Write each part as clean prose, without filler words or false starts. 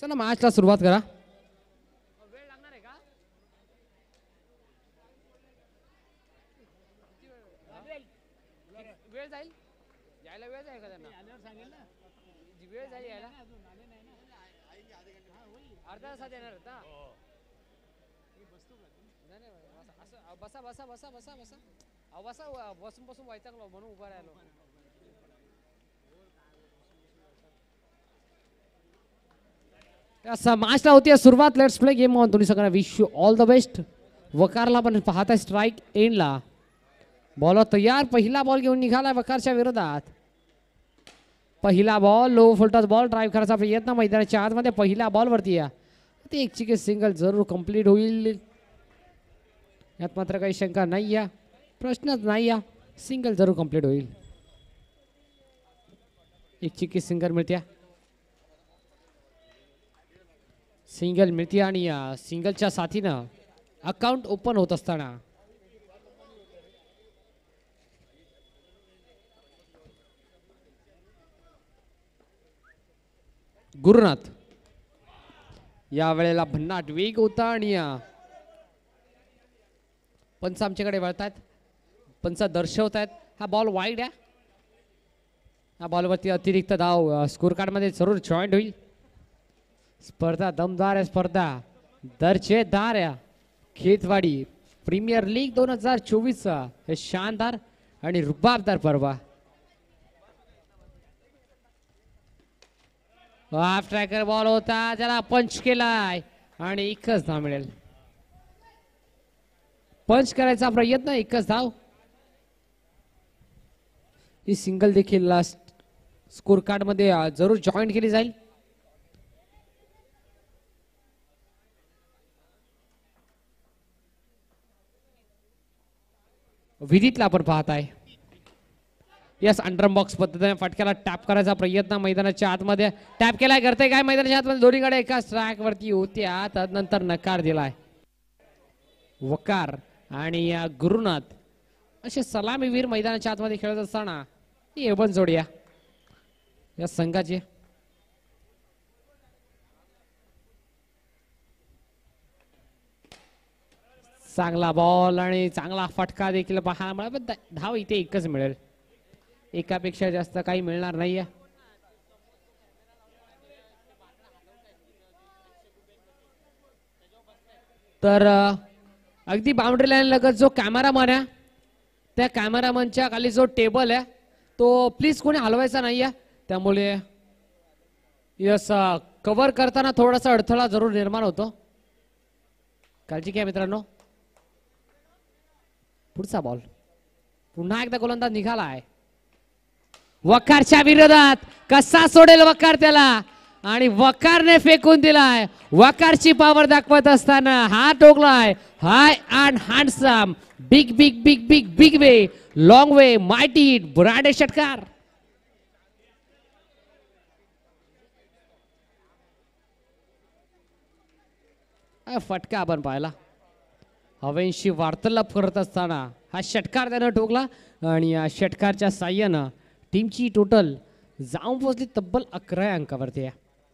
चला मॅचला सुरुवात करा. वेळ लागणार आहे का? वेळ जाईल यायला, वेळ जाईल का त्यांना? वेळ जाईल यायला, अर्धा तासात येणार होता. बसा बसा बसा बसा बसा बसा, बसून बसून वैतागलो म्हणून उभा राहिलो. मॅचला होती सुरुवात. Let's play game on. तुम्ही सगळ्यांना wish you all the best. वकारला पण पाहता स्ट्राईक एंडला. बॉलर तयार. पहिला बॉल घेऊन निघालाय वकारच्या विरोधात. पहिला ball low full toss ball. Drive करायचा प्रयत्न मैदानाच्या आतमध्ये. पहिल्या बॉलवरती या ती एक चिके सिंगल जरूर कंप्लीट होईल. यात मात्र काही शंका नाही या, प्रश्नच नाही या. सिंगल जरूर कंप्लीट होईल. एक चिकी सिंगल मिळते. सिंगल मिळते आणि सिंगलच्या साथीनं अकाउंट ओपन होत असताना गुरुनाथ या वेळेला भन्नाट वेग होता आणि पंच आमच्याकडे वळतायत. पंच दर्शवतायत हा बॉल वाईड आहे. हा बॉलवरती अतिरिक्त धाव स्कोर कार्ड मध्ये जरूर जॉईंट होईल. स्पर्धा दमदार आहे. स्पर्धा दर्जेदार आहे. खेतवाडी प्रीमियर लीग 2024 हे शानदार आणि रुबाबदार पर्व. हाफ ट्रॅकर बॉल होता, त्याला पंच केलाय आणि एकच धाव मिळेल. पंच करायचा प्रयत्न, एकच धाव. ही सिंगल देखील स्कोर कार्ड मध्ये जरूर जॉईंट केली जाईल. विधीतला आपण पाहताय. यस, अंडर बॉक्स पद्धतीने फटक्याला टॅप करायचा प्रयत्न मैदानाच्या आतमध्ये. टॅप केलाय, करते काय मैदानाच्या आतमध्ये. दोन्ही गाड्या एकाच ट्रॅक वरती होत्या, त्यानंतर नकार दिलाय. वकार आणि गुरुनाथ असे सलामीवीर मैदानाच्या आतमध्ये खेळत असताना ही एवन जोडी या संघाची. चांगला बॉल आणि चांगला फटका देखील पाहायला मिळाला, पण धाव इथे एकच मिळेल. एकापेक्षा जास्त काही मिळणार नाहीये. तर अगदी बाउंड्री लाईन लगत जो कॅमेरामन आहे, त्या कॅमेरामनच्या खाली जो टेबल आहे तो प्लीज कोणी हलवायचा नाहीये. त्यामुळे यस, कव्हर करताना थोडासा अडथळा जरूर निर्माण होतो. काळजी घ्या मित्रांनो. पुढचा बॉल पुन्हा एकदा गोलंदाज निघालाय. वकारच्या विरोधात कसा सोडेल वकार त्याला, आणि वकारने फेकून दिलाय. वकारची पॉवर दाखवत असताना हा टोकलाय. High and handsome, big big big big big way, long way, mighty hit, ब्रांडे षटकार. फटका आपण पाहिला. हवेंशी वार्तालाप करत असताना हा षटकार त्यानं ठोकला आणि या षटकारच्या साह्यानं टीमची टोटल जाऊन पोहोचली तब्बल 11 अंकावरती.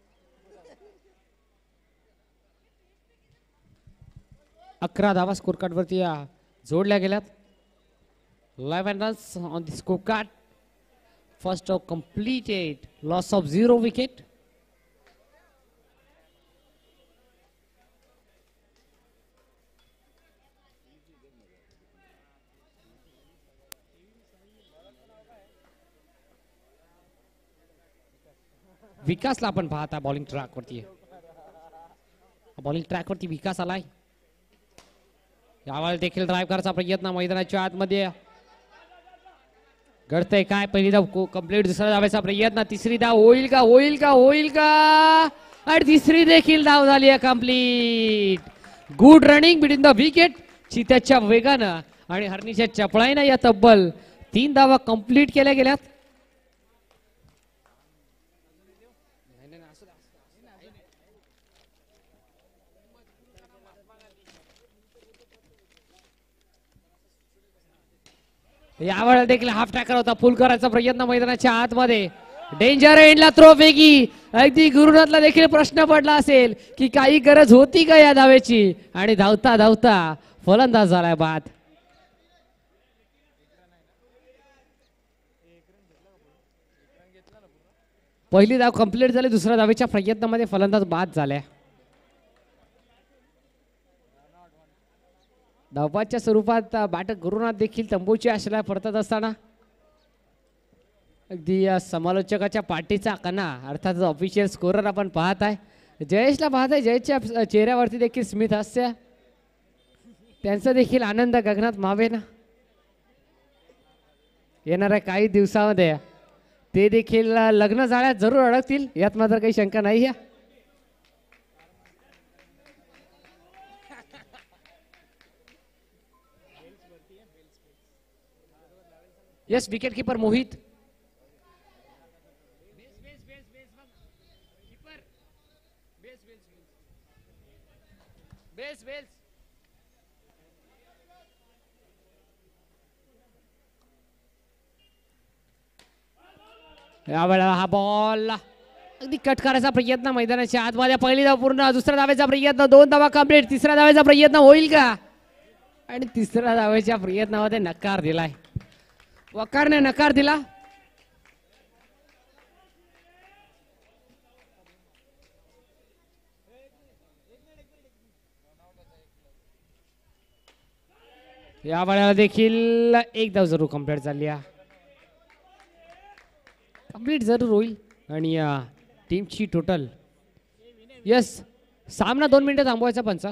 11 धावा स्कोर कार्ड वरती जोडल्या गेल्यात. 11 runs on the score card. First over completed, loss of 0 wicket. विकासला आपण पाहता बॉलिंग ट्रॅक वरती. बॉलिंग ट्रॅक वरती विकास आलाय. यावेळेला देखील ड्राईव्ह करायचा प्रयत्न मैदानाच्या आतमध्ये घडतंय. काय पहिली धाव कंप्लीट, दुसरा धावायचा प्रयत्न, तिसरी धाव होईल का होईल का होईल का, आणि तिसरी देखील धाव झाली आहे complete. Good running between the wicket. चित्याच्या वेगानं आणि हरणीच्या चपळाईनं या तब्बल 3 धावा कंप्लीट केल्या गेल्यात. यावेळेला देखील हाफ ट्रॅकर होता, फुल करायचा प्रयत्न मैदानाच्या आतमध्ये. डेंजर एंडला थ्रो फेकी. अगदी गुरुनाथला देखील प्रश्न पडला असेल की काही गरज होती का या धावेची, आणि धावता धावता फलंदाज झालाय बाद. पहिली धाव कंप्लीट झाली. दुसऱ्या धावेच्या प्रयत्नामध्ये फलंदाज बाद झाल्या. धावपाच्या स्वरूपात बाटक गुरुनाथ देखील तंबूची आशेला परतत असताना अगदी या समालोचकाच्या पाठीचा कणा अर्थात ऑफिशियल स्कोरर आपण पाहत आहे. जयेशला पाहत आहे. जयेशच्या चेहऱ्यावरती देखील स्मित हास्य. त्यांचा देखील आनंद गगनात मावेना. येणाऱ्या काही दिवसामध्ये ते देखील लग्न झाल्यात जरूर अडकतील, यात मात्र काही शंका नाही आहे. Yes, wicket keeper Mohit. यावेळेला हा बॉल अगदी कट करायचा प्रयत्न मैदानाच्या आतमध्ये. पहिली धाव पूर्ण. दुसऱ्या धावेचा प्रयत्न. 2 धावा कंप्लीट. तिसऱ्या धावेचा प्रयत्न होईल का, आणि तिसऱ्या धावेच्या प्रयत्नामध्ये नकार दिलाय. वकारने नकार दिला. या वेळेला देखील एक धाव जरूर कंप्लीट झाली आहे. कंप्लीट जरूर होईल आणि या टीमची टोटल यस सामना 2 मिनिटं थांबवायचा पंचा.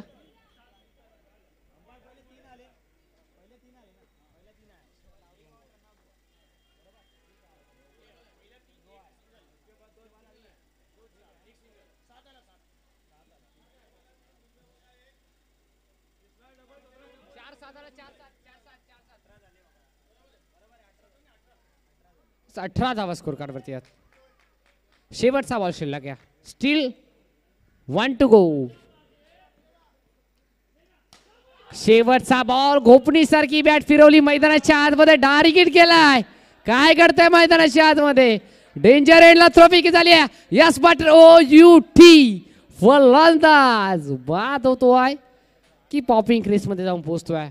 अठरा धावा स्कोर कार्ड वरती आहेत. शेवटचा बॉल शिल्लक आहे. Still 1 to go. शेवटचा बॉल. घोपणी सारखी बॅट फिरवली मैदानाच्या आतमध्ये. डायरेक्ट केलाय. काय करताय मैदानाच्या आतमध्ये. डेंजर एंडला थ्रो फेकी झाली आहे. Yes but O U T फलंदाज बाद होतोय की पॉपिंग क्रीज मध्ये जाऊन पोहोचतोय.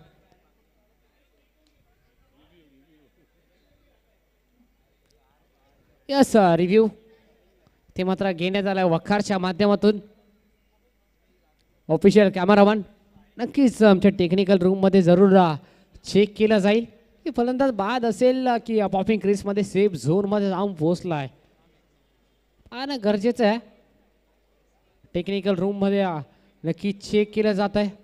यस रिव्ह्यू ते मात्र घेण्यात आलाय वखारच्या माध्यमातून. ऑफिशियल कॅमेरामन नक्कीच आमच्या टेक्निकल रूम मध्ये जरूर चेक केलं जाईल की फलंदाज बाद असेल की पॉपिंग क्रीज मध्ये सेफ झोन मध्ये जाऊन पोहोचलाय. पाहणं गरजेचं आहे. टेक्निकल रूम मध्ये नक्की चेक केलं जात आहे.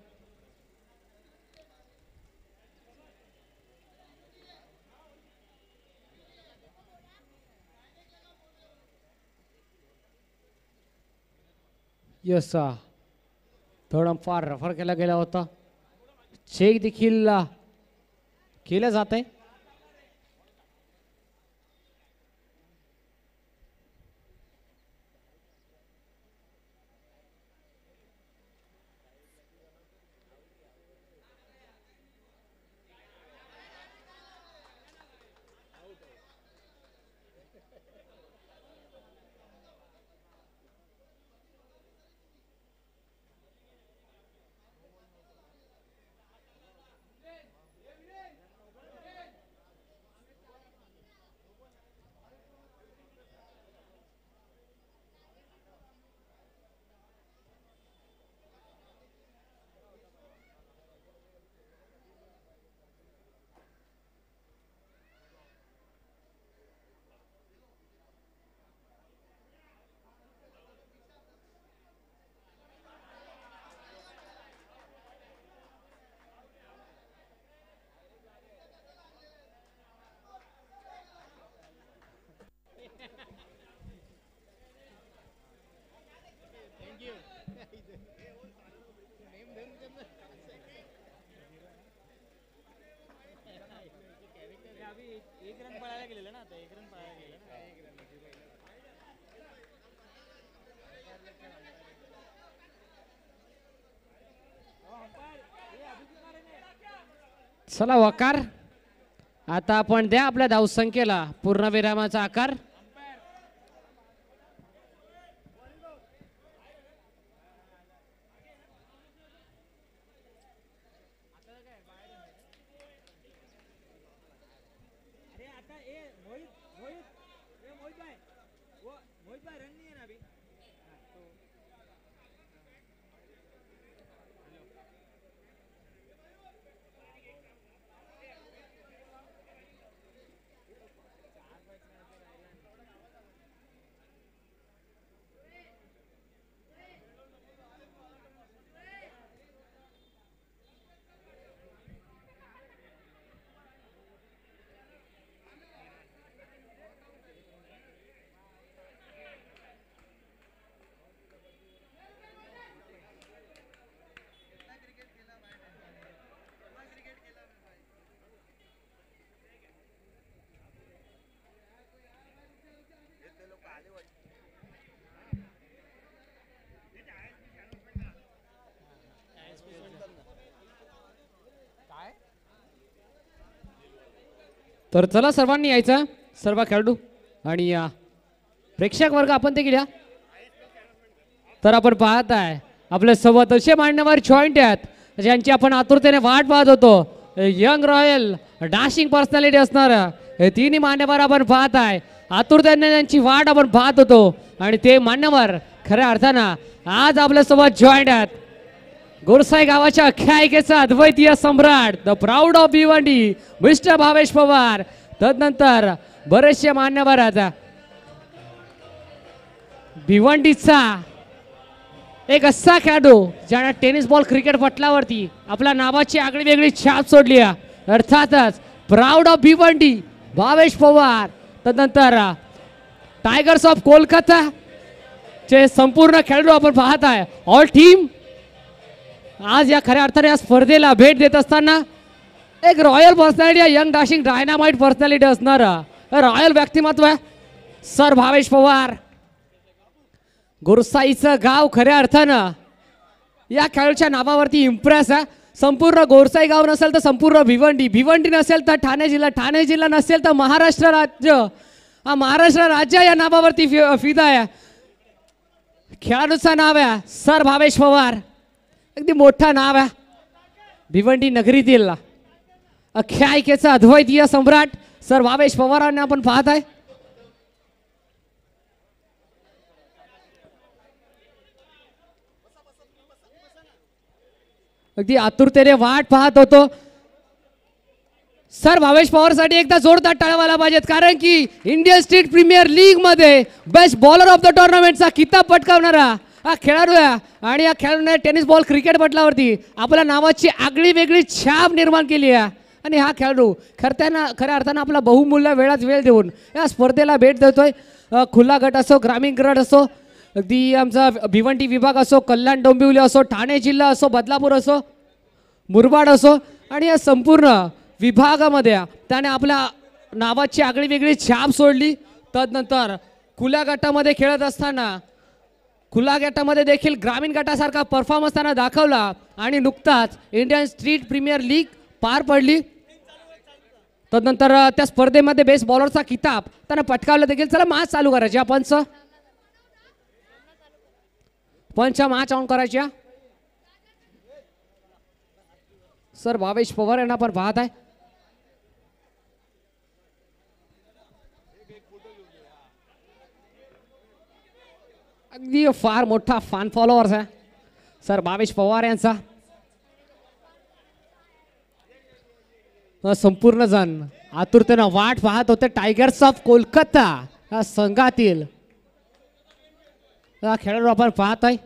यस थर्ड अंपायर रेफर केला गेला होता. चेक देखील केलं जात आहे. चला वकार आता आपण द्या आपल्या धावसंख्येला पूर्णविरामाचा आकार. तर चला सर्वांनी यायचं, सर्व खेळाडू आणि प्रेक्षक वर्ग आपण देखील या. तर आपण पाहत आहे आपले सोबत असे मान्यवर जॉईंट आहेत ज्यांची आपण आतुरतेने वाट पाहत होतो. यंग रॉयल डॅशिंग पर्सनॅलिटी असणार हे तिन्ही मान्यवर आपण पाहत आहे. आतुरतेने त्यांची वाट आपण पाहत होतो आणि ते मान्यवर खऱ्या अर्थानं आज आपल्या सोबत जॉईंट आहेत. गोरसाई गावाच्या आख्यायिकेचा अद्वितीय सम्राट, the proud of Bhiwandi, mister Bhavesh Pawar. तदनंतर बरेचसे मान्यवर आहेत. भिवंडीचा एक असा खेळाडू ज्याने टेनिस बॉल क्रिकेट पटलावरती आपल्या नावाची आगळी वेगळी छाप सोडली. अर्थातच प्राऊड ऑफ भिवंडी भावेश पवार. तदनंतर टायगर्स ऑफ कोलकाता चे संपूर्ण खेळाडू आपण पाहत आहे. ऑल टीम आज या खऱ्या अर्थाने या स्पर्धेला भेट देत असताना एक royal personality, young dashing dynamite personality असणार रॉयल व्यक्तिमत्व आहे सर भावेश पवार. गोरसाईचं गाव खऱ्या अर्थानं या खेळाडूच्या नावावरती इम्प्रेस आहे. संपूर्ण गोरसाई गाव नसेल तर संपूर्ण भिवंडी, भिवंडी नसेल तर ठाणे जिल्हा, ठाणे जिल्हा नसेल तर महाराष्ट्र राज्य, हा महाराष्ट्र राज्य या नावावरती फिदा आहे. खेळाडूचं नाव आहे सर भावेश पवार. अगदी मोठं नाव आहे भिवंडी नगरीतील आख्यायिकेचा अद्वितीय सम्राट सर भावेश पवारांना आपण पाहत आहे. अगदी आतुरतेने वाट पाहत होतो. सर भावेश पवारसाठी एकदा जोरदार टाळ्या व्हायला पाहिजेत, कारण की इंडियन स्टेट प्रीमियर लीग मध्ये बेस्ट बॉलर ऑफ द टुर्नामेंटचा किताब पटकावणारा हा खेळाडू आहे आणि या खेळाडूने टेनिस बॉल क्रिकेट पटलावरती आपल्या नावाची आगळी वेगळी छाप निर्माण केली आहे. आणि हा खेळाडू खऱ्या अर्थानं आपला बहुमूल्य वेळात वेळ देऊन या स्पर्धेला भेट देतोय. खुला गट असो, ग्रामीण गट असो, अगदी आमचा भिवंडी विभाग असो, कल्याण डोंबिवली असो, ठाणे जिल्हा असो, बदलापूर असो, मुरबाड असो, आणि या संपूर्ण विभागामध्ये त्याने आपल्या नावाची आगळी वेगळी छाप सोडली. तदनंतर खुल्या गटामध्ये खेळत असताना खुला गटामध्ये देखील ग्रामीण गटासारखा परफॉर्मन्स त्यांना दाखवला आणि नुकताच इंडियन स्ट्रीट प्रीमियर लीग पार पडली. तदनंतर त्या स्पर्धेमध्ये बेस्ट बॉलरचा किताब त्यांना पटकावला देखील. चला मॅच चालू करायची, पंच मॅच ऑन करायची. सर भावेश पवार यांना आपण पाहत आहे. अगदी फार मोठा फॅन फॉलोअर्स आहे सर भावेश पवार यांचा. संपूर्ण जण आतुरतेनं वाट पाहत होते टायगर्स ऑफ कोलकाता या संघातील खेळाडू आपण पाहत आहे.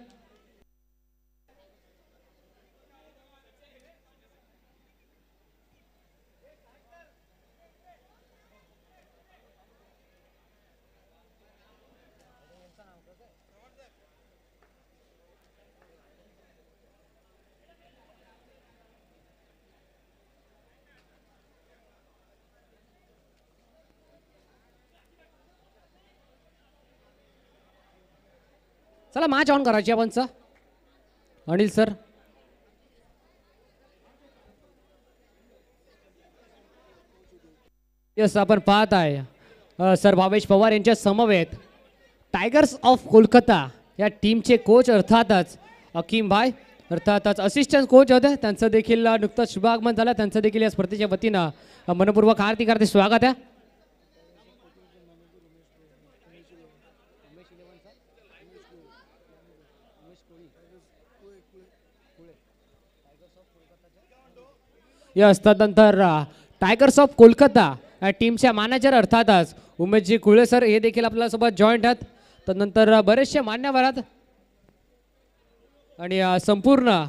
चला मॅच ऑन करायची आपण सर. अनिल सर. यस, आपण पाहत आहे सर भावेश पवार यांच्या समवेत टायगर्स ऑफ कोलकाता या टीमचे कोच अर्थातच अकीम भाई, अर्थातच असिस्टंट कोच होते, त्यांचं देखील नुकतंच शुभागमन झालं. त्यांचं देखील या स्पर्धेच्या वतीनं मनपूर्वक हार्दिक स्वागत आहे. यस, तदनंतर टायगर्स ऑफ कोलकाता या टीमच्या मॅनेजर अर्थातच उमेशजी कुळे सर हे देखील आपल्या सोबत जॉईंट आहेत. तदनंतर बरेचसे मान्यवर आहेत आणि संपूर्ण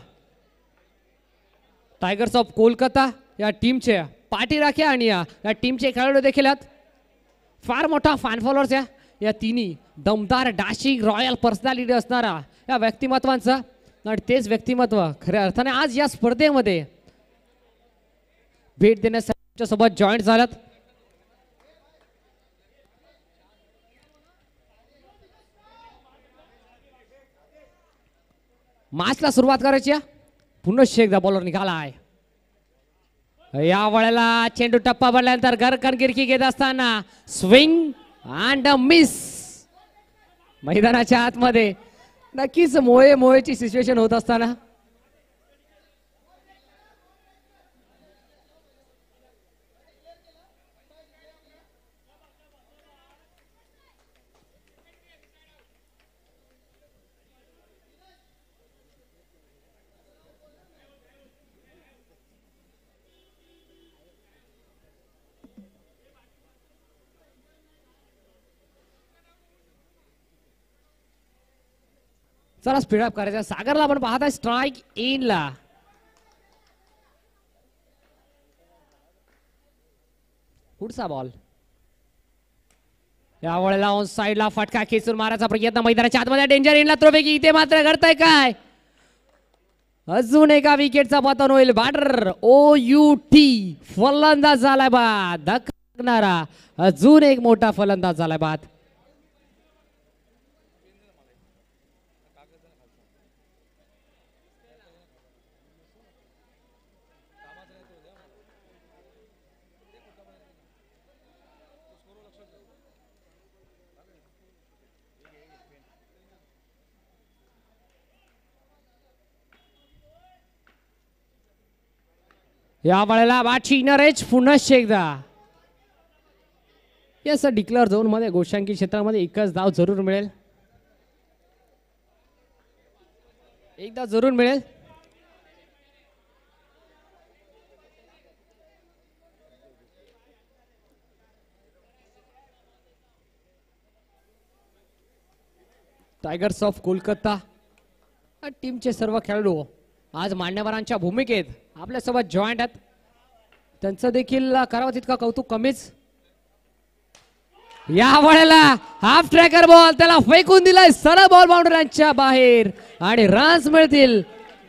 टायगर्स ऑफ कोलकाता या टीमचे पाठी राख्या आणि या टीमचे खेळाडू देखील आहेत. फार मोठा फॅन फॉलोअर्स या तिन्ही दमदार डॅशिंग रॉयल पर्सनॅलिटी असणारा या व्यक्तिमत्वांचा आणि तेच व्यक्तिमत्व खऱ्या अर्थाने आज या स्पर्धेमध्ये भेट देण्यासाठी सोबत जॉईंट झाल्यात. मॅचला सुरुवात करायची. पुन्हा एकदा बॉलर निघालाय. या वेळेला चेंडू टप्पा भरल्यानंतर गरकनगिरकी घेत असताना स्विंग अँड मिस. मैदानाच्या आतमध्ये नक्कीच मोहेची सिच्युएशन होत असताना चला स्पीडअप करायचा. सागरला आपण पाहताय स्ट्राइक इनला. पुढचा बॉल या वेळेला ऑन साइडला फटका खेचून मारायचा प्रयत्न मैदानाच्या आतमध्ये. डेंजर इनला थ्रोपैकी इथे मात्र घडतंय काय. अजून एका विकेटचा पतन होईल. बॅटर OUT फलंदाज झालाय बाद. धक्का अजून एक मोठा फलंदाज झालाय बाद. या वेळेला बाची नरेश पुन्हा एकदा. यस, डिक्लेअर झोन मध्ये गोशांकी क्षेत्रामध्ये एकच धाव जरूर मिळेल. एकदा जरूर मिळेल. टायगर्स ऑफ कोलकाता टीमचे सर्व खेळाडू आज मान्यवरांच्या भूमिकेत आपल्यासोबत जॉईंट आहेत. त्यांचं देखील करावं तितका कौतुक कमीच. या वेळेला हाफ ट्रॅकर बॉल त्याला फेकून दिलाय सरळ बॉल बाउंड्रीच्या बाहेर आणि रन्स मिळतील.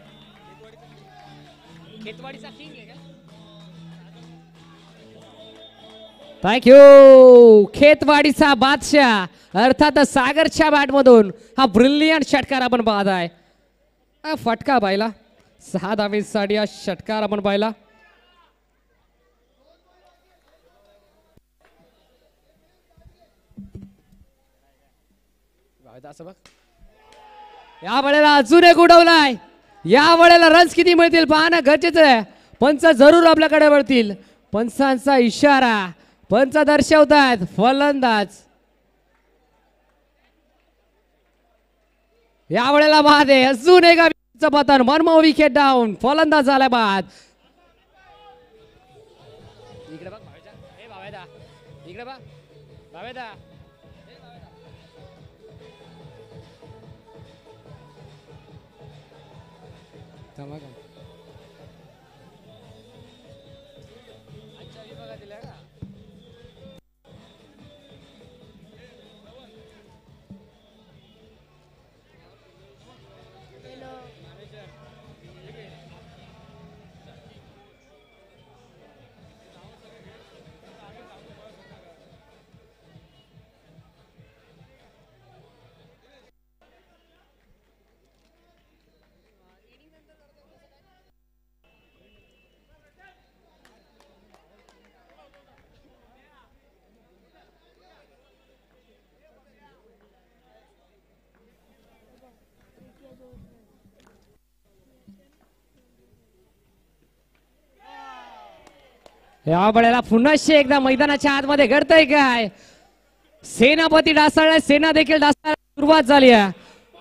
थँक्यू. खेतवाडीचा बादशाह अर्थात सागरच्या बॅट मधून हा ब्रिलियंट षटकार आपण पाहताय. फटका पाहिला 6 धावेसाठी हा षटकार आपण पाहिला. या वेळेला अजून एक उडवलाय. या वेळेला रन्स किती मिळतील पाहणं गरजेचं आहे. पंच जरूर आपल्याकडे वळतील. पंचांचा इशारा पंच दर्शवतात फलंदाज. या वेळेला बाद आहे. अजून एका पतन. मनमो विकेट डाऊन. फलंदाज झाला बाद. इकडे बघ भावेदा. इकडे बघ भावेदा. या वेळेला पुन्हा एकदा मैदानाच्या आतमध्ये घडतंय काय. सेनापती डासाळला, सेना देखील डासाळला सुरुवात झाली आहे.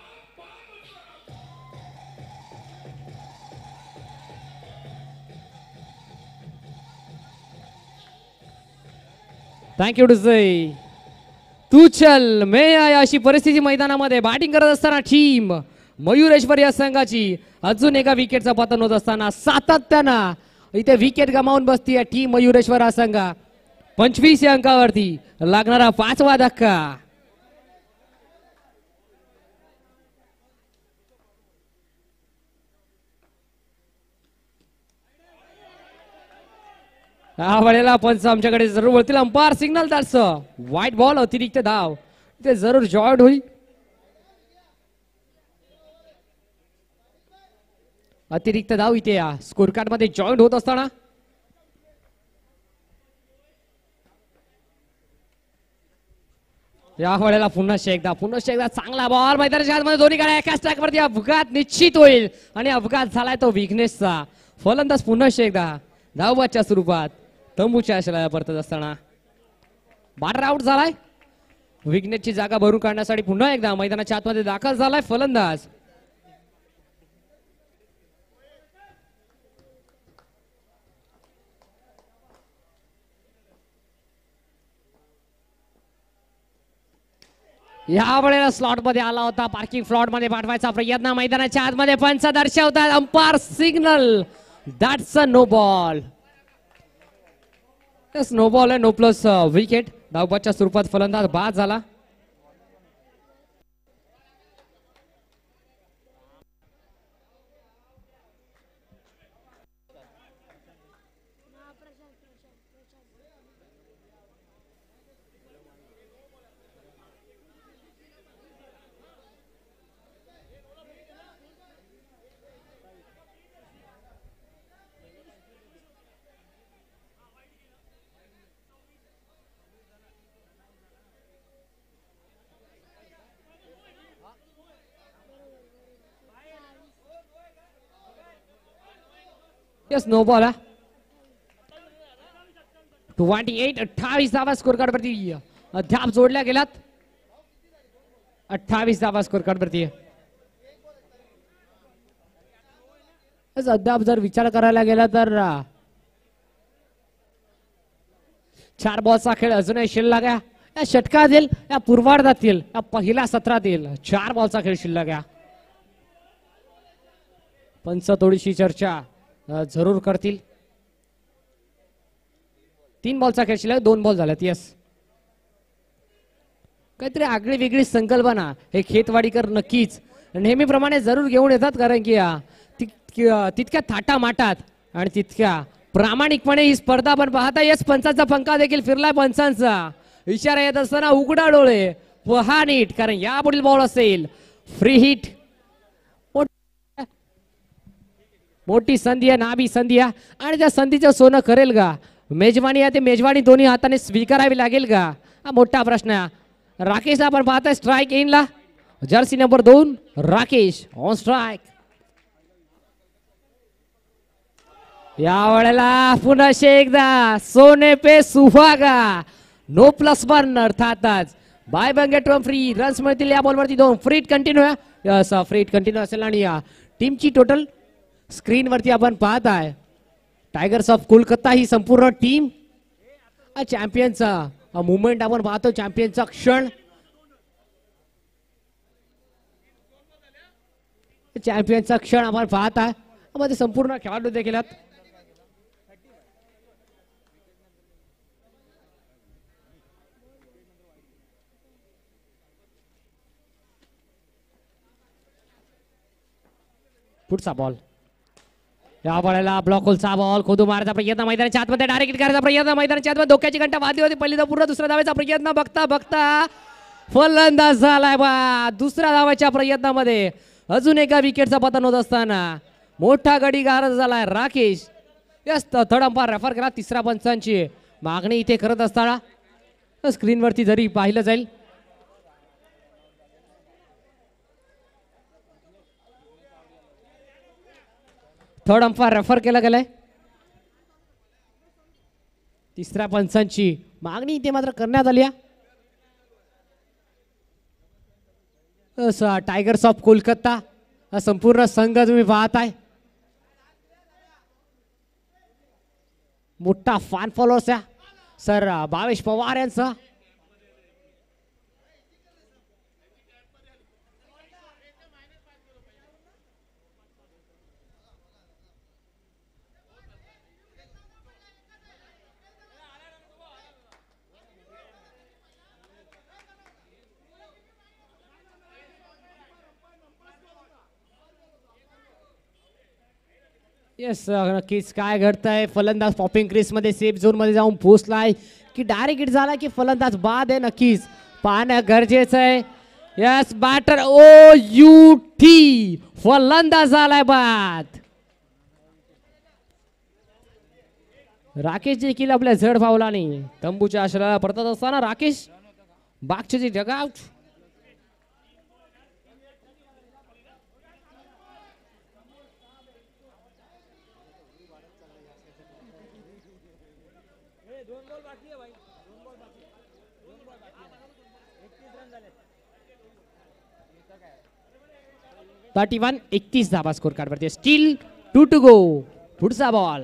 थँक्यू टू से तू चल मे आया अशी परिस्थिती मैदानामध्ये बॅटिंग करत असताना टीम मयुरेश्वर या संघाची अजून एका विकेटचा पतन होत असताना सातत्यानं इथे विकेट गमावून बसतीये टीम मयुरेश्वर हा संघ. 25 या अंकावरती लागणारा 5वा धक्का. या वेळेला पंच आमच्याकडे जरूर वळतील. Umpire signal that's white ball, अतिरिक्त धाव ते जरूर जॉईंट होईल. अतिरिक्त धाव इथे या स्कोर कार्ड मध्ये जॉईंट होत असताना या वेळेला पुन्हा एकदा चांगला बॉल मैदानाच्या आतमध्ये दोन्ही गाड्या एकाच ट्रॅक वरती. अपघात निश्चित होईल आणि अपघात झालाय तो विघ्नेशचा. फलंदाज पुन्हा एकदा धावबादच्या स्वरूपात तंबूच्या आशेला परतत असताना बॅटर आउट झालाय. विघ्नेशची जागा भरून काढण्यासाठी पुन्हा एकदा मैदानाच्या आतमध्ये दाखल झालाय फलंदाज. या वेळेला स्लॉट मध्ये आला होता, पार्किंग फ्लॉट मध्ये पाठवायचा प्रयत्न मैदानाच्या आतमध्ये पंच दर्शवतात. Umpire signal that's a no ball. No ball आहे, नो प्लस विकेट. धावबादच्या स्वरूपात फलंदाज बाद झाला. No ball. 28 धावा स्कोर कार्ड वरती अद्याप जोडल्या गेल्यात. 28 धावा स्कोर कार्ड वरती. अद्याप जर विचार करायला गेला तर 4 बॉलचा खेळ अजूनही शिल्लक आहे. या षटकातील या पूर्वार्धातील या पहिल्या सत्रातील 4 बॉलचा खेळ शिल्लक आहे. पंच थोडीशी चर्चा जरूर करतील. 3 बॉलचा खेळ शिल्लक, 2 बॉल झाल्यात. यस, काहीतरी आगळी वेगळी संकल्पना हे खेतवाडीकर नक्कीच नेहमीप्रमाणे जरूर घेऊन येतात. कारण की तितक्या थाटामाटात आणि तितक्या प्रामाणिकपणे ही स्पर्धा आपण पाहता. येस, पंचांचा पंखा देखील फिरलाय. पंचांचा इशारा येत असताना उघडा डोळे, पहा नीट, कारण यापुढील बॉल असेल फ्री हिट. मोठी संधी आहे, नाभी संधी आहे आणि त्या संधीचं सोनं करेल का? मेजवानी आहे ते मेजवानी दोन्ही हाताने स्वीकारावी लागेल का? हा मोठा प्रश्न आहे. राकेश आपण पाहताय स्ट्राइक इनला, jersey number 2 Rakesh on strike. या वेळेला पुन्हा एकदा सोने पे सुहागा, नो प्लस 1 अर्थातच बाय बंगेट फ्री रन्स मिळतील. या बॉलवरती 2 फ्री कंटिन्यू आहे. यस, फ्री कंटिन्यू असेल आणि या टीमची टोटल स्क्रीन वरती आपण पाहत आहे टायगर्स ऑफ कोलकाता ही संपूर्ण टीम. चॅम्पियनचा मुवमेंट आपण पाहतो, चॅम्पियनचा क्षण, चॅम्पियनचा क्षण आपण पाहत आहे. मध्ये संपूर्ण खेळाडू देखील आहेत. पुढचा बॉल, या बॉलला ब्लॉक होलचा बॉल, खोदू मारायचा प्रयत्न, मैदानाच्या आतमध्ये डायरेक्ट करायचा प्रयत्न, मैदानाच्या आतमध्ये धोक्याची घंटा वाजली होती. पहिली पूर्ण दुसऱ्या धावाचा प्रयत्न, बघता बघता फलंदाज झालाय बा. दुसऱ्या धावाच्या प्रयत्नामध्ये अजून एका विकेटचा पतन होत असताना मोठा गडी गारज झालाय Rakesh. Yes, third umpire refer करा. तिसऱ्या पंचांची मागणी इथे करत असताना स्क्रीनवरती जरी पाहिलं जाईल थर्ड अंपायर रेफर केला गेलाय. तिसऱ्या पंचांची मागणी इथे मात्र करण्यात आली आहे. टायगर्स ऑफ कोलकाता हा संपूर्ण संघ तुम्ही पाहताय. मोठा फॅन फॉलोअर्स आहे सर भावेश पवार यांचा. येस नक्कीच काय घडतंय. फलंदाज पॉपिंग क्रीज मध्ये सेफ झोन मध्ये जाऊन पोहोचलाय की डायरेक्ट हिट झाला की फलंदाज बाद आहे. नक्कीच पाहणं गरजेचं आहे. Yes batter O U T फलंदाज झालाय बाद. राकेश देखील आपल्या जड पावलाने तंबूच्या आश्रयाला परतत असताना राकेश बागचे जगाव. थर्टी वन 31 धाबा स्कोर कार्ड वरती. Still 2 to go. पुढचा बॉल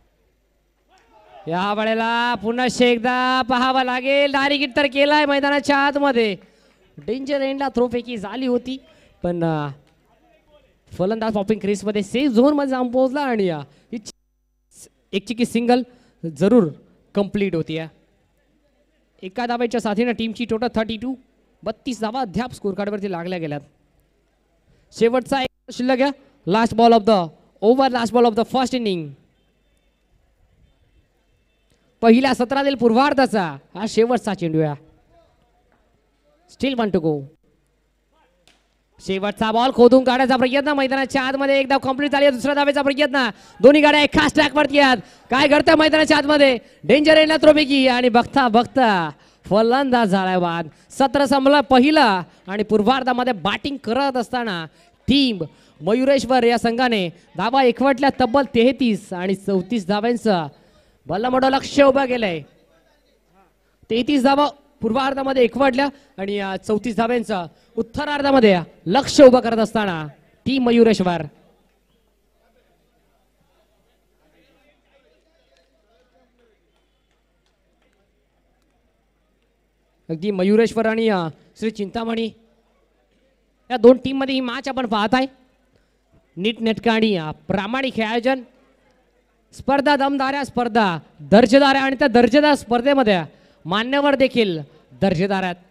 या वेळेला पुन्हा एकदा पाहावा लागेल. डायरेक्ट हिट तर केलाय मैदानाच्या आतमध्ये. डेंजर एंडला थ्रोपैकी झाली होती पण फलंदाज पॉपिंग क्रीज मध्ये सेफ झोन मध्ये जाऊन पोहोचला आणि एक चिकी सिंगल जरूर कंप्लीट होती. एका धाब्याच्या साथीने टीमची टोटल 32 धाबा अद्याप स्कोर कार्ड वरती लागल्या गेल्यात. शेवटचा एक शिल्लक आहे. Last ball of the over, last ball of the first inning. पहिल्या सत्रातील पूर्वार्धाचा हा शेवटचा चेंडू आहे. Still 1 to go. शेवटचा बॉल खोदून काढायचा प्रयत्न मैदानाच्या आतमध्ये. एकदा कंप्लीट झाली. दुसऱ्या धावेचा प्रयत्न. दोन्ही गाड्या एकाच ट्रॅक वरती आहेत. काय घडतं मैदानाच्या आतमध्ये. डेंजर एंडला थ्रोपैकी आणि बघता बघता फलंदाज झालाय बाद. सत्र संपलं पहिला आणि पूर्वार्धामध्ये बॅटिंग करत असताना टीम मयुरेश्वर या संघाने धाबा एकवटल्या तब्बल 33 आणि 34 धाव्यांचं भलं मोठं लक्ष उभं केलंय. 33 धावा पूर्वार्धामध्ये एकवटल्या आणि 34 धाव्यांचं उत्तरार्धामध्ये लक्ष उभं करत असताना टीम मयुरेश्वर. अगदी मयुरेश्वर आणि श्री चिंतामणी या दोन टीम मध्ये ही मॅच आपण पाहताय. नीटनेटका आणि प्रामाणिक आयोजन. स्पर्धा दमदार स्पर्धा दर्जेदार आणि त्या दर्जेदार स्पर्धेमध्ये मान्यवर देखील दर्जेदार आहेत.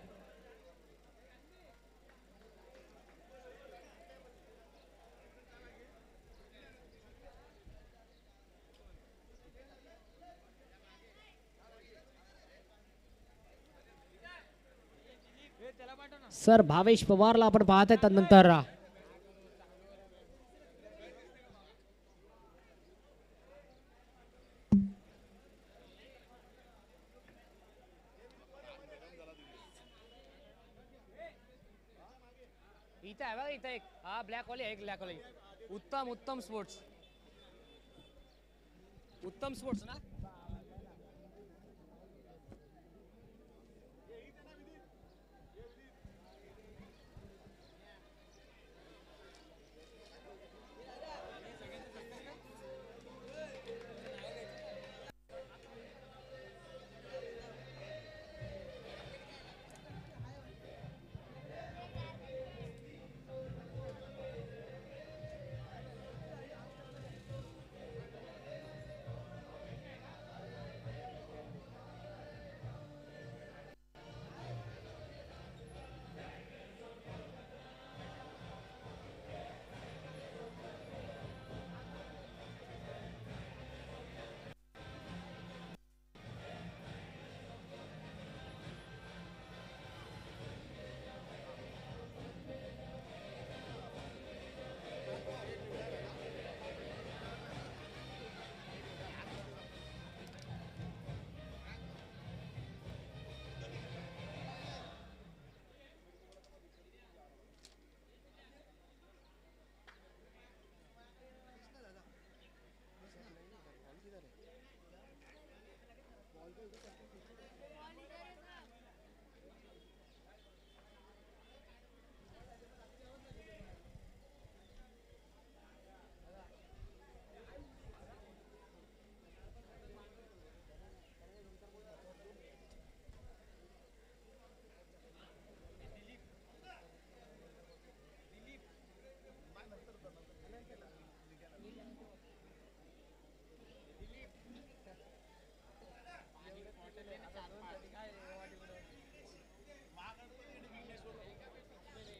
सर भावेश पवारला आपण पाहत आहे. त्यानंतर इथे आहे बघा. इथे एक हा ब्लॅक वाले एक ब्लॅक वाले. उत्तम उत्तम स्पोर्ट्स. उत्तम स्पोर्ट्स ना.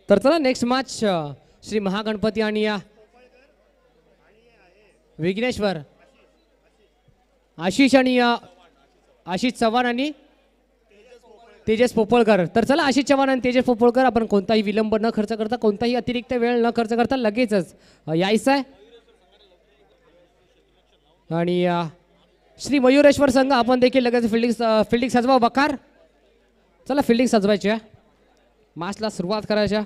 तर चला नेक्स्ट मॅच श्री महागणपती आणि विघ्नेश्वर, आशिष आणि आशिष चव्हाण आणि तेजस पोपळकर. तर चला आशिष चव्हाण आणि तेजस पोपळकर, आपण कोणताही विलंब न खर्च करता, कोणताही अतिरिक्त वेळ न खर्च करता लगेचच यायचं आहे. आणि श्री मयुरेश्वर संघ आपण देखील लगेच फिल्डिंग सजवा. वकार चला फिल्डिंग सजवायची आहे, मॅचला सुरुवात करायच्या.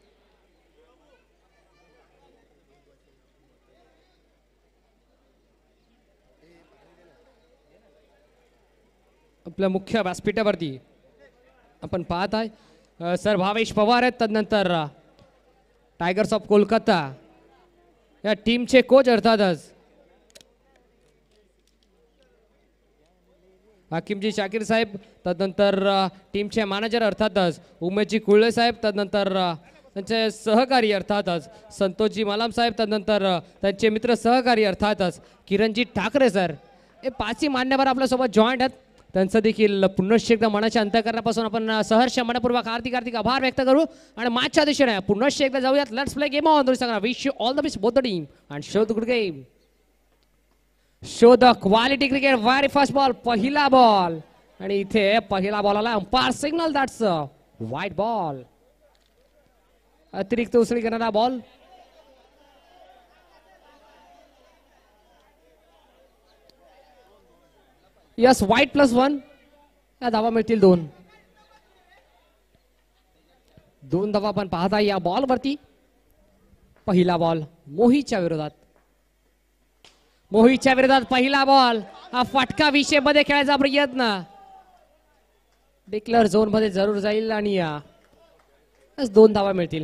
आपल्या मुख्य व्यासपीठावरती आपण पाहत आहे सर भावेश पवार आहेत, तदनंतर टायगर्स ऑफ कोलकाता या टीमचे कोच अर्थातच हाकिमजी शाकीर साहेब, तदनंतर टीमचे मॅनेजर अर्थातच उमेशजी कुळले साहेब, तदनंतर त्यांचे सहकारी अर्थातच संतोषजी मालाम साहेब, तदनंतर त्यांचे मित्र सहकारी अर्थातच किरणजी ठाकरे सर. हे पाचही मान्यवर आपल्यासोबत जॉईंट आहेत, त्यांचं देखील पुनश्च एकदा मनाच्या अंतःकरणापासून आपण सहर्ष मनपूर्वक हार्दिक आभार व्यक्त करू आणि मॅचच्या दिशेने पुनश्च एकदा जाऊयात. Let's play game on. Wish you all the best both the team and show the good game. Show the quality cricket. Very first ball, पहिला बॉल, आणि इथे पहिला बॉलला umpire signal, that's wide ball. अतिरिक्त उसळी करणारा बॉल. यस, व्हाईट +1 या धावा मिळतील. दोन धावा आपण पाहता या बॉल वरती. पहिला बॉल मोहितच्या विरोधात. पहिला बॉल, हा फटका विषय मध्ये खेळायचा प्रयत्न डिक्लेअर झोन मध्ये जरूर जाईल आणि दोन धावा मिळतील.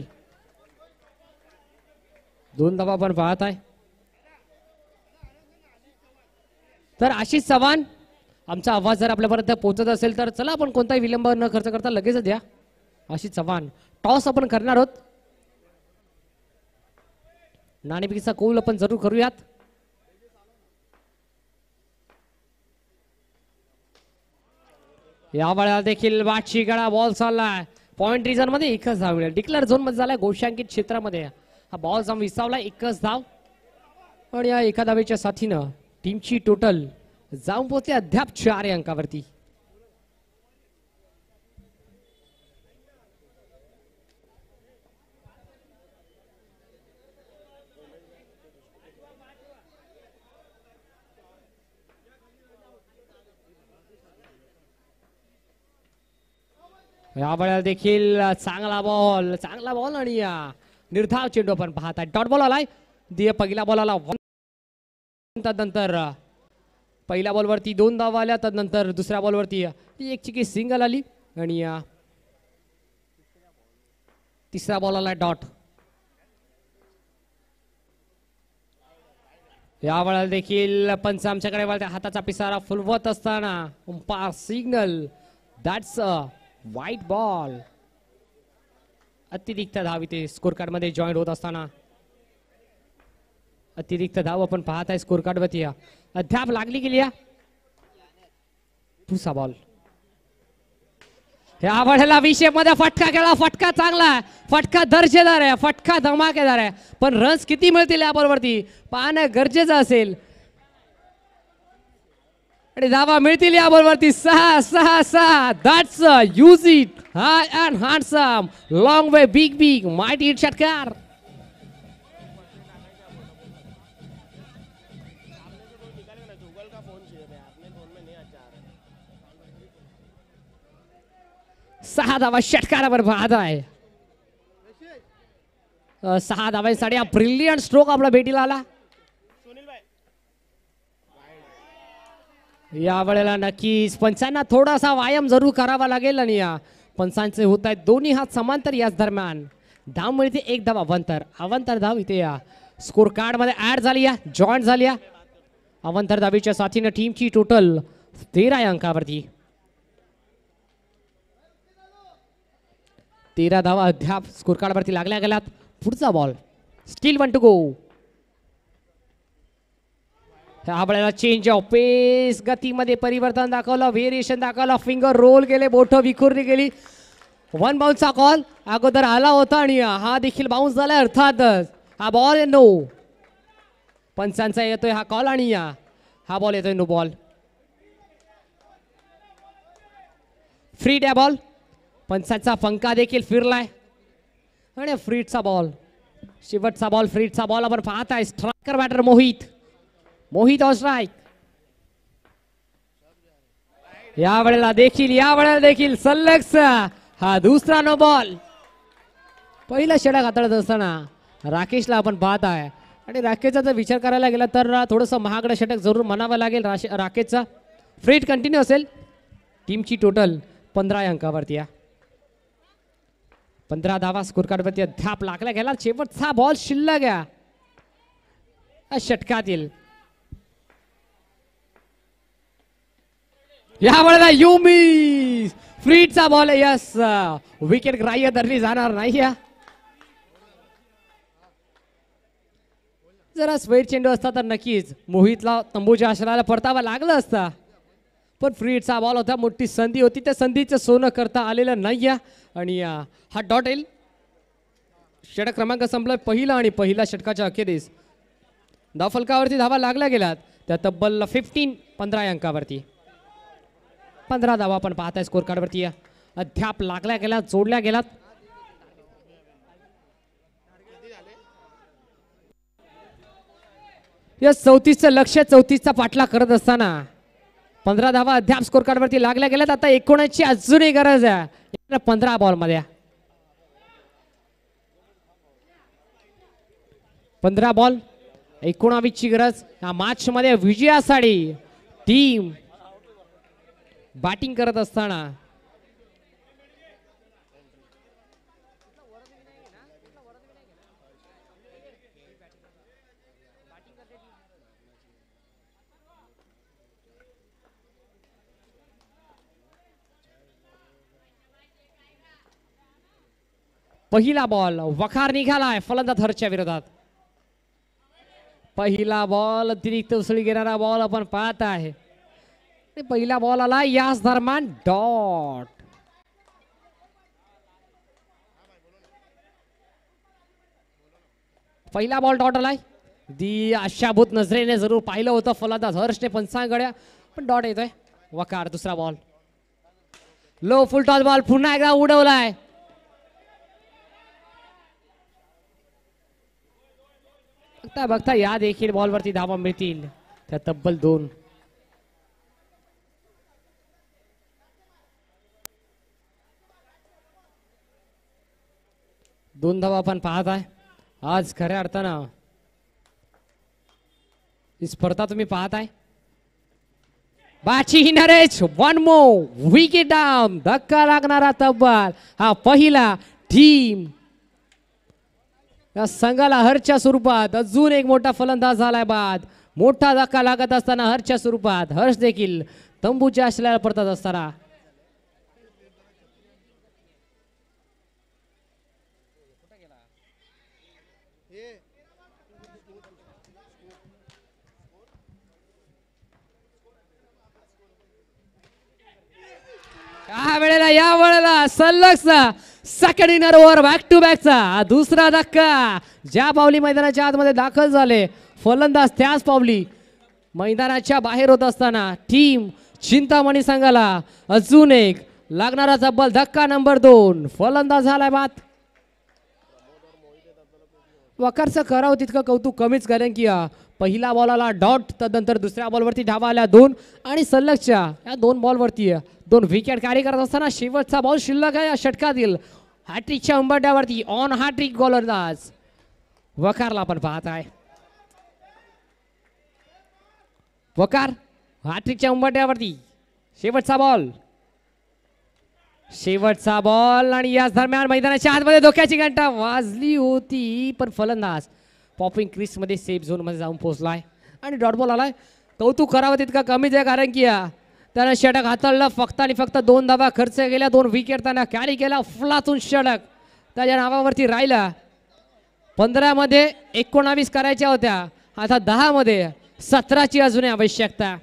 दोन धावा आपण पाहत आहे. तर आशिष चव्हाण, आमचा आवाज जर आपल्यापर्यंत पोहोचत असेल तर चला आपण कोणताही विलंब न खर्च करता लगेच द्या. आशिष चव्हाण, टॉस आपण करणार आहोत. नाणेफेकीचा कौल आपण जरूर करूयात. या वेळेला देखील बाटशी गळा बॉल चाललाय. पॉइंट रिजन मध्ये एकच धाव मिळेल. डिक्लेअर झोन मध्ये झालाय गोशांकित क्षेत्रामध्ये. हा बॉल जाऊन विसावला, एकच धाव. आणि या एका धावेच्या साथीनं टीमची टोटल जाऊन पोहोचले अद्याप 4 अंकावरती. या वेळेला देखील चांगला बॉल आणि निर्धाव चेंडू आपण पाहत आहे. डॉट बॉल आलाय. पहिला बॉल आला, तदनंतर पहिल्या बॉलवरती 2 धावा आल्या, तदनंतर दुसऱ्या बॉलवरती एक चिकी सिंगल आली आणि तिसरा बॉल आला डॉट. या वेळेला देखील पंच आमच्याकडे वळते. हाताचा पिसारा फुलवत असताना umpire signal, that's a white ball. अतिरिक्त धाव इथे स्कोर कार्ड मध्ये जॉईंट होत असताना अतिरिक्त धाव आपण पाहत आहे स्कोर कार्ड वरती. अद्याप लागली गेली. पुसा बॉल. या वेळेला विषय मध्ये फटका खेळला. फटका चांगला आहे, फटका दर्जेदार आहे, फटका धमाकेदार आहे. पण रन्स किती मिळतील या बॉलवरती पाहणं गरजेचं असेल. आणि धावा मिळतील या बॉलवरती 6. That's use it high and handsome long way big mighty hit षटकार. सहा धावा षटकारावर पाहत आहे. 6 धावांसाठी ब्रिलियंट स्ट्रोक आपला भेटीला आला. या वेळेला नक्कीच पंचांना थोडासा व्यायाम जरूर करावा लागेल. आणि या पंचांचे होत आहेत दोन्ही हात समांतर. याच दरम्यान धाव मिळते 1 धाव अवंतर धाव इथे या स्कोर कार्ड मध्ये ऍड झाली, जॉईंट झाली. अवंतर धावीच्या साथीने टीमची टोटल 13 अंकावरती. 13 धावा अद्याप स्कोर कार्ड वरती लागल्या गेल्यात. पुढचा बॉल, स्टील 1 टू गो. ह्या वेळेला चेंज ऑफ पेस, गतीमध्ये परिवर्तन दाखवलं, व्हेरिएशन दाखवलं, फिंगर रोल केले, बोट विखुरली गेली. वन बाउन्सचा कॉल अगोदर आला होता आणि हा देखील बाउन्स झालाय अर्थातच हा बॉल नो पंचांचा येतोय हा कॉल आणि हा बॉल येतोय नो बॉल फ्री डॅ बॉल पंचांचा पंखा देखील फिरलाय आणि फ्रीटचा बॉल शेवटचा बॉल फ्रीटचा बॉल आपण पाहताय striker batter Mohit on strike यावेळेला देखील सलग हा दुसरा नो बॉल पहिला षटक हाताळत असताना राकेशला आपण पाहत आहे आणि राकेशचा जर विचार करायला गेला तर थोडंसं महागडं षटक जरूर म्हणावं लागेल राकेशचा फ्रीट कंटिन्यू असेल टीमची टोटल 15 अंकावरती 15 धावा स्कोर कार्डवरती अद्याप लागला गेला शेवटचा बॉल शिल्लक षटकातील यावेळेला युमी फ्रीटचा बॉल यस विकेट ग्राह्य धरली जाणार नाही जरा स्वेट चेंडू असता तर नक्कीच मोहितला तंबूच्या आश्रयाला परतावा लागला असता पण फ्रीटचा बॉल होता मोठी संधी होती त्या संधीचं सोनं करता आलेलं नाही आणि हा डॉट येईल षटक क्रमांक संपला पहिला आणि पहिल्या षटकाच्या अखेरीस धावफलकावरती धावा लागल्या गेल्यात त्या तब्बल 15 अंकावरती 15 धावा आपण पाहताय स्कोर कार्डवरती अद्याप लागल्या गेल्यात जोडल्या गेल्यात या 34चं लक्ष 34चा पाठला करत असताना 15 धावा अद्याप स्कोर कार्डवरती लागल्या गेल्यात आता 19ची अजूनही गरज आहे 15 बॉल मध्ये 15 बॉल 19ची गरज या मॅच मध्ये विजयासाठी टीम बॅटिंग करत असताना पहिला बॉल वखार निघालाय फलंदाज हर्षच्या विरोधात पहिला बॉल अतिरिक्त उसळी घेणारा बॉल आपण पाहत आहे पहिला बॉल आला याच दरम्यान डॉट पहिला बॉल डॉट आलाय दी आशाभूत नजरेने जरूर पाहिलं होतं फलंदाज हर्षने पंचांगड्या पण डॉट येतोय वकार दुसरा ball low full toss ball पुन्हा एकदा उडवलाय बघता या देखील बॉलवरती धावा मिळतील त्या तब्बल 2 धावा आपण पाहत आहे आज खऱ्या अर्थानं ही स्पर्धा तुम्ही पाहत आहे बाची नरेश वन मो विकेट डाऊन धक्का लागणारा तब्बल हा पहिला टीम या संघाला हरच्या स्वरूपात अजून एक मोठा फलंदाज झालाय बाद मोठा धक्का लागत असताना हरच्या स्वरूपात हर्ष देखील तंबूच्या आश्रयाला परतत असताना या वेळेला सलगचा second inner over back to बॅकचा दुसरा धक्का ज्या पावली मैदानाच्या आतमध्ये दाखल झाले फलंदाज त्याच पावली मैदानाच्या बाहेर होत असताना टीम चिंतामणी संघाला अजून एक लागणारा तब्बल धक्का नंबर 2 फलंदाज झालाय बाद वकारचं करावं तितकं कौतुक कमीच कारण की पहिला बॉलला डॉट तदनंतर दुसऱ्या बॉलवरती धावा आल्या 2 आणि सलगच्या या 2 बॉलवरती 2 विकेट कॅरी करत असताना शेवटचा बॉल शिल्लक आहे या षटकातील हॅट्रिकच्या उंबरठ्यावरती ऑन हॅट्रिक गोलंदाज वकारला आपण पाहत आहे वकार हॅट्रिकच्या उंबरठ्यावरती शेवटचा बॉल आणि याच दरम्यान मैदानाच्या आतमध्ये धोक्याची घंटा वाजली होती पण फलंदाज पॉपिंग क्रीज मध्ये सेफ झोन मध्ये जाऊन पोहोचलाय आणि डॉट बॉल आलाय कौतुक करावं तितका कमीच आहे कारण की त्यानं षटक हाताळलं फक्त आणि फक्त 2 धावा खर्च केल्या 2 विकेट त्यानं कॅरी केला फुलातून षटक त्याच्या नावावरती राहिला 15 मध्ये 19 करायच्या होत्या आता 10 मध्ये 17ची अजूनही आवश्यकता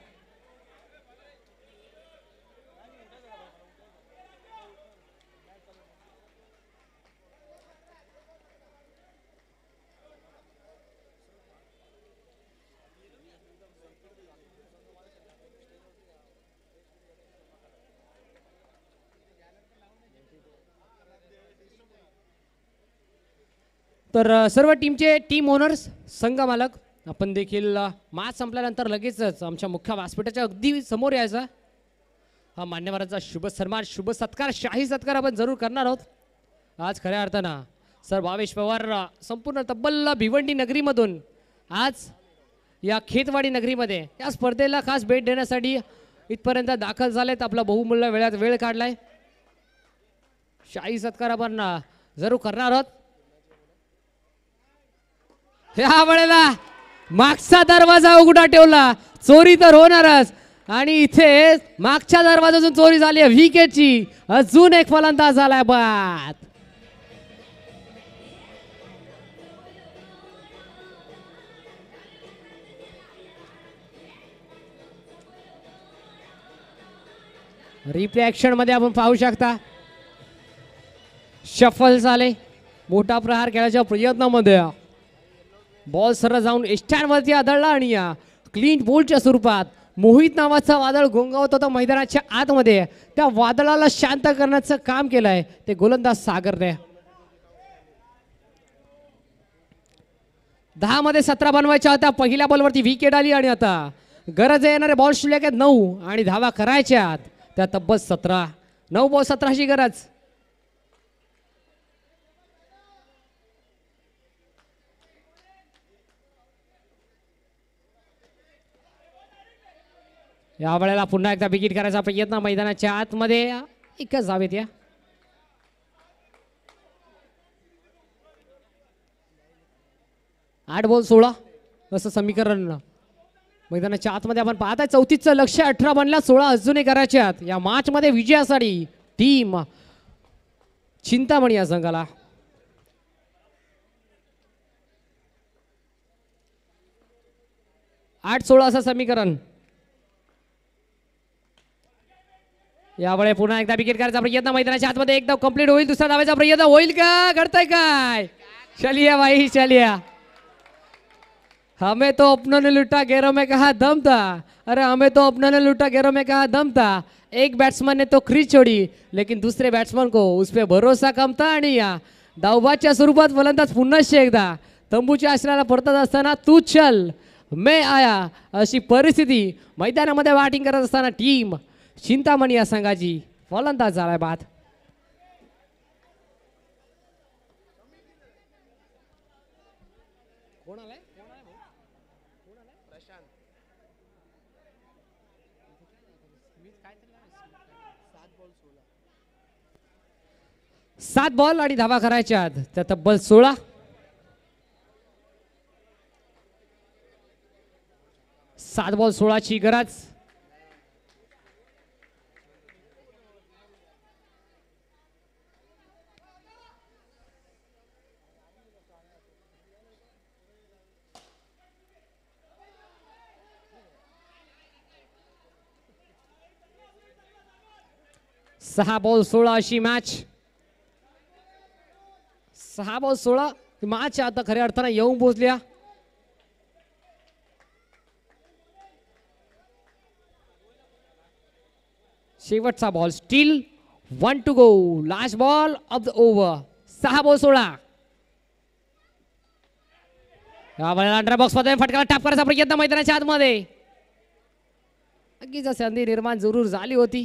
तर सर्व टीमचे टीम ओनर्स संघ मालक आपण देखील मॅच संपल्यानंतर लगेचच आमच्या मुख्य व्यासपीठाच्या अगदी समोर यायचा. हा मान्यवरांचा शुभ सन्मान शुभ सत्कार शाही सत्कार आपण जरूर करणार आहोत. आज खऱ्या अर्थानं सर भावेश पवार संपूर्ण तब्बल भिवंडी नगरीमधून आज या खेतवाडी नगरीमध्ये या स्पर्धेला खास भेट देण्यासाठी इथपर्यंत दाखल झालेत. आपला बहुमूल्य वेळात वेळ काढलाय. शाही सत्कार आपण जरूर करणार आहोत. ह्या वेळेला मागचा दरवाजा उघडा ठेवला, चोरी तर होणारच. आणि इथे मागच्या दरवाजातून चोरी झाली आहे विकेटची. अजून एक फलंदाज झालाय बाद. रिप्ले ऍक्शन मध्ये आपण पाहू शकता शफल झाले. मोठा प्रहार खेळायच्या प्रयत्नामध्ये बॉल सरळ जाऊन स्टँडवरती आदळला आणि या क्लीन बोल्डच्या स्वरूपात मोहित नावाचा वादळ घोंगावत होता मैदानाच्या आतमध्ये. त्या वादळाला शांत करण्याचं काम केलंय ते गोलंदाज सागरने. 10 मध्ये 17 बनवायच्या होत्या. पहिल्या बॉलवरती विकेट आली आणि आता गरज येणारे बॉल शिल्लक आहेत 9 आणि धावा करायच्या त्या तब्बल 17. 9 बॉल 17ची गरज. या वेळेला पुन्हा एकदा विकेट करायचा प्रयत्न मैदानाच्या आतमध्ये. एकच धावेत या. आठ बॉल 16 असं समीकरण मैदानाच्या आतमध्ये आपण पाहताय. 34चं लक्ष 18 बनला. 16 अजूनही करायचे आहेत. या मॅच मध्ये विजयासाठी टीम चिंतामणी या संघाला. आठ 16 असं समीकरण. यावेळी पुन्हा एकदा विकेट करायचा प्रयत्न मैदानाच्या आतमध्ये एकदम कंप्लीट होईल. दुसरा धावायचा प्रयत्न होईल का? घडतंय काय? चलिया भाई चलिया. हमें तो अपनों ने लूटा गैरों में कहा दम था. अरे हमें तो अपनों ने लूटा गैरों में कहा दम था. एक बैट्समैन ने तो क्रीज छोड़ी लेकिन दूसरे बैट्समैन को उस पर भरोसा कम था. आणि या डावबाच्या स्वरूपात फलंदाज पुन्हा एकदा तंबूच्या आश्रयाला परतत असताना तू चल मैं आया अशी परिस्थिती मैदानामध्ये बॅटिंग करत असताना टीम चिंतामणी या संघाची फलंदाज झालाय बाद. सात बॉल आणि धावा करायच्या त्या तब्बल 16. 7 बॉल 16ची गरज. सहा बॉल 16 अशी मॅच. 6 बॉल 16 मॅच आता खऱ्या अर्थानं येऊन पोहोचल्या. शेवटचा ball still 1 to go. Last ball of the over. 6 ball 16. Under box मध्ये फटका टाप करायचा प्रयत्न मैदानाच्या आतमध्ये. अगदीच संधी निर्माण जरूर झाली होती.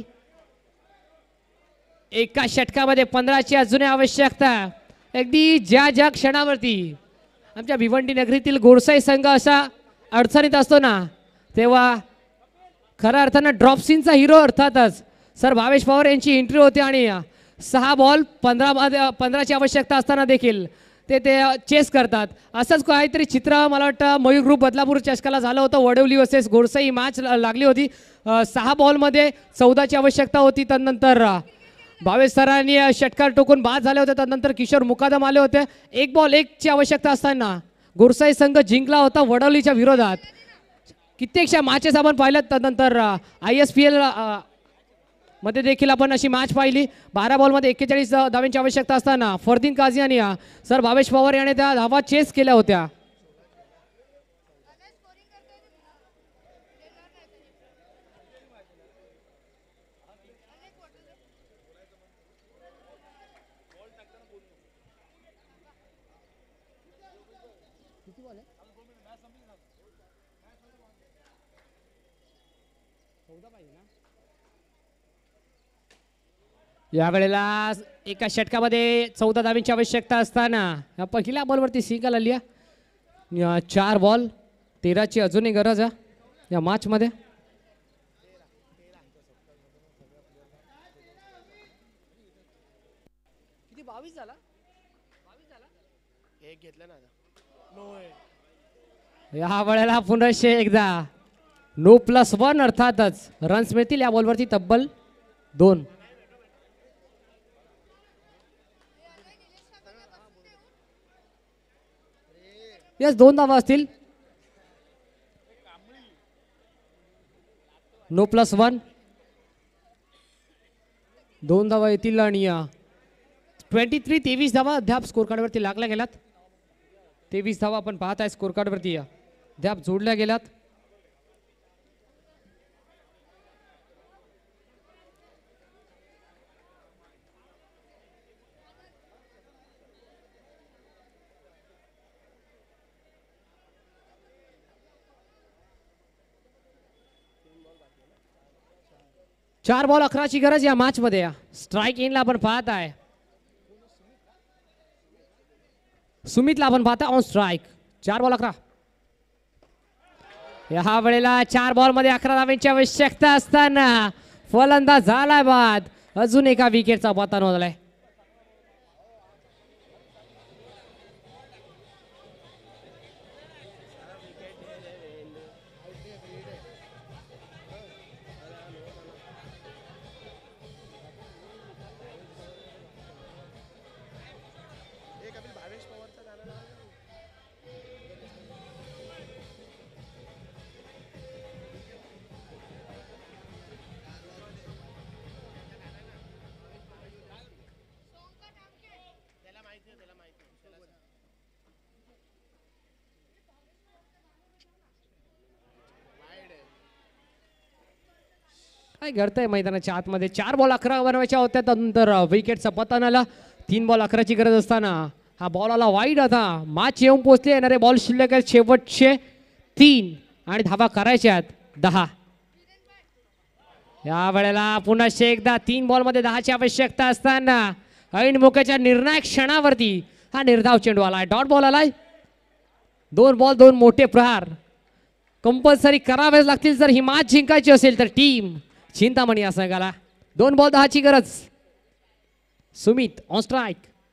एका षटकामध्ये 15ची अजून आवश्यकता. अगदी ज्या क्षणावरती आमच्या भिवंडी नगरीतील गोरसाई संघ असा अडचणीत असतो ना तेव्हा खऱ्या अर्थानं ड्रॉपसिनचा हिरो अर्थातच सर भावेश पवार यांची एंट्री होते. आणि 6 बॉल 15ची आवश्यकता असताना देखील ते चेस करतात. असंच काहीतरी चित्र मला वाटतं मयूर ग्रुप बदलापूर चषकाला झालं होतं. वडवली वर्सेस गोरसाई मॅच लागली होती. 6 बॉलमध्ये 14ची आवश्यकता होती. त्यानंतर भावेश सरांनी षटकार टोकून बाद झाले होते. त्यानंतर किशोर मुकादम आले होते. 1 बॉल 1ची आवश्यकता असताना गोरसाई संघ जिंकला होता वडवलीच्या विरोधात. कित्येकशा मॅचेस आपण पाहिल्यात. त्यानंतर ISPL मध्ये देखील आपण अशी मॅच पाहिली. 12 बॉलमध्ये 41 धावांची आवश्यकता असताना फरदीन काझी आणि सर भावेश पवार याने त्या धावा चेस केल्या होत्या. या वेळेला एका षटकामध्ये 14 धावांची आवश्यकता असताना या पहिल्या बॉलवरती सिंगल आली आहे. 4 बॉल 13ची अजूनही गरज आहे या मॅच मध्ये. किती 22 झाला एक घेतलं ना नो. या वेळेला पुन्हा एकदा नो +1 अर्थातच रन्स मिळतील या बॉलवरती तब्बल 2. यस 2 धावा असतील. नो +1 2 धावा येतील आणि 23 धावा अद्याप स्कोर कार्डवरती लागल्या गेल्यात. 23 धावा आपण पाहत आहे स्कोर कार्डवरती अद्याप जोडल्या गेल्यात. चार बॉल 11ची गरज या मॅच मध्ये. स्ट्राइक इनला आपण पाहत आहे. सुमितला आपण पाहता ऑन स्ट्राइक. 4 बॉल 11. या वेळेला 4 बॉल मध्ये 11 धावांची आवश्यकता असताना फलंदाज झाला बाद. अजून एका विकेटचा पतन होतलाय. काय घडतंय मैदानाच्या आतमध्ये. 4 बॉल 11 बनवायच्या होत्या नंतर विकेटचा पतन आला. 3 बॉल 11ची गरज असताना हा बॉल आला वाईड. आता मॅच येऊन पोहोचले. येणारे बॉल शिल्लक आहेत शेवटचे 3 आणि धावा करायच्यात 10. या वेळेला पुन्हा एकदा 3 बॉल मध्ये 10ची आवश्यकता असताना ऐन मोक्याच्या निर्णायक क्षणावरती हा निर्धाव चेंडू आलाय. डॉट बॉल आलाय. 2 बॉल 2 मोठे प्रहार कंपल्सरी करावेच लागतील जर ही मॅच जिंकायची असेल तर टीम चिंतामणी या संघाला. 2 बॉल 10ची गरज. Sumit on strike.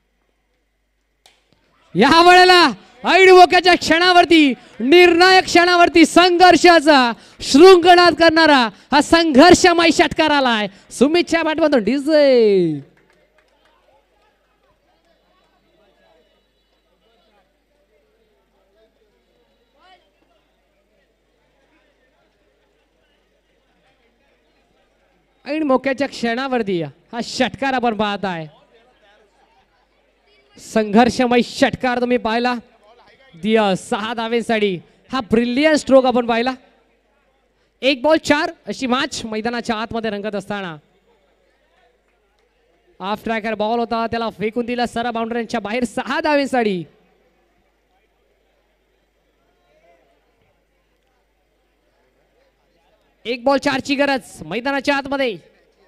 या वेळेला ऐन मोक्याच्या क्षणावरती निर्णायक क्षणावरती संघर्षाचा शृंखनाद करणारा हा संघर्षमय षटकार आलाय सुमितच्या बॅटमधून. डीजे ऐन मोक्याच्या क्षणावरती हा षटकार आपण पाहत आहे. संघर्षमय षटकार तुम्ही पाहिला. 6 धावेसाठी हा ब्रिलियंट स्ट्रोक आपण पाहिला. 1 बॉल 4 अशी मॅच मैदानाच्या आतमध्ये रंगत असताना ऑफ ट्रॅकर बॉल होता त्याला फेकून दिला सरा बाउंड्रीच्या बाहेर. 6 धावेसाठी एक बॉल 4ची गरज मैदानाच्या आतमध्ये.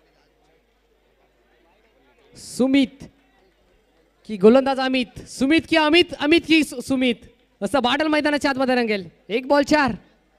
सुमित की गोलंदाज अमित. सुमित की अमित. अमित की सुमित असं बाटल मैदानाच्या आतमध्ये रंगेल. 1 बॉल 4.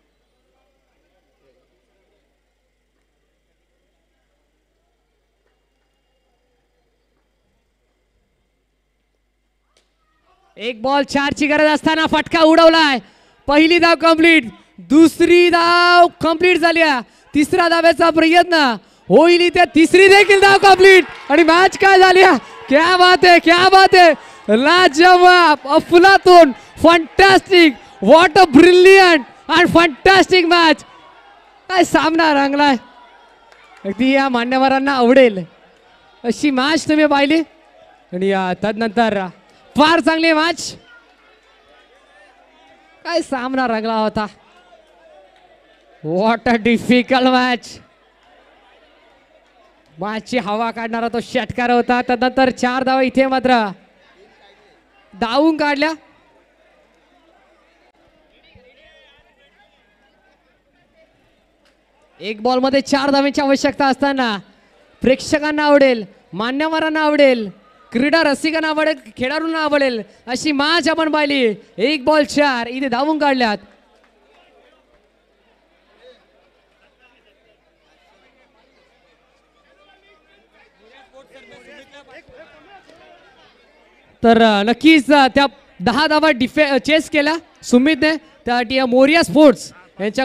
एक बॉल 4ची गरज असताना फटका उडवलाय. पहिली धाव कंप्लीट. दुसरी धाव कंप्लीट झाली. तिसरा धावेचा प्रयत्न होईल इथे. तिसरी देखील धाव कंप्लीट आणि मॅच काय झाली. क्या बात है, क्या बात है. लाजवाब, अफलातून, fantastic. What a brilliant and fantastic match. काय सामना रंगलाय. अगदी या मान्यवरांना आवडेल अशी मॅच तुम्ही पाहिली आणि तदनंतर फार चांगली मॅच. काय सामना रंगला होता. What a difficult match. मॅचची हवा काढणारा तो षटकार होता. त्यानंतर 4 धावा इथे मात्र धावून काढल्या. एक बॉल मध्ये 4 धावांची आवश्यकता असताना प्रेक्षकांना आवडेल, मान्यवरांना आवडेल, क्रीडा रसिकांना आवडेल, खेळाडूंना आवडेल अशी मॅच आपण पाहिली. 1 बॉल 4 इथे धावून काढल्यात. तर नक्कीच त्या 10 धावा चेस केल्या सुमितने. त्यासाठी मोरिया स्पोर्ट्स यांच्या